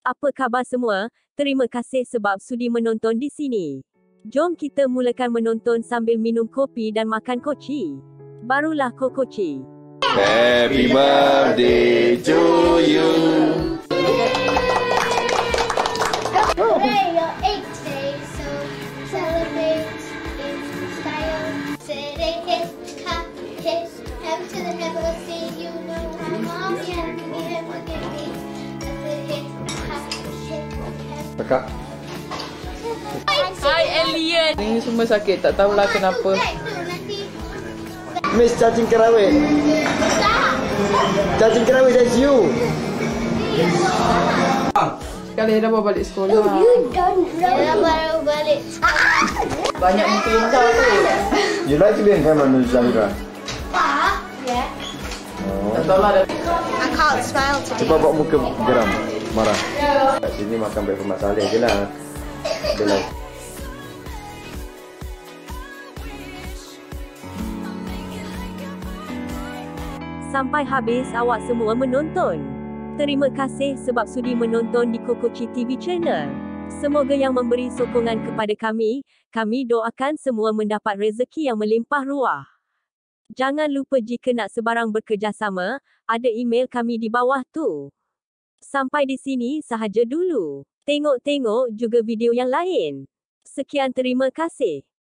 Apa khabar semua? Terima kasih sebab sudi menonton di sini. Jom kita mulakan menonton sambil minum kopi dan makan koci. Barulah kokoci. Happy birthday to you. Today your 8th day, so celebrate in style. Today hit, ha, hit, heaven to the heaven, see you know how long you have to give, look at me. Hit, ha, hit, heaven. Kakak. Hai alien. Ini semua sakit, tak tahulah kenapa. Miss cacing kerawit. Cacing kerawit, that's you. Sekali dah bawa balik sekolah. Dia baru balik. Banyak muka indah tu. You like to be in camera, Miss Zahira? Yeah. Tak tahulah dah. I can't smile today. Cuba buat muka geram, marah. Kat sini makan breakfast Mak Saleh je lah. Dia lah. Sampai habis awak semua menonton. Terima kasih sebab sudi menonton di Kokoci TV Channel. Semoga yang memberi sokongan kepada kami doakan semua mendapat rezeki yang melimpah ruah. Jangan lupa jika nak sebarang bekerjasama, ada email kami di bawah tu. Sampai di sini sahaja dulu. Tengok-tengok juga video yang lain. Sekian, terima kasih.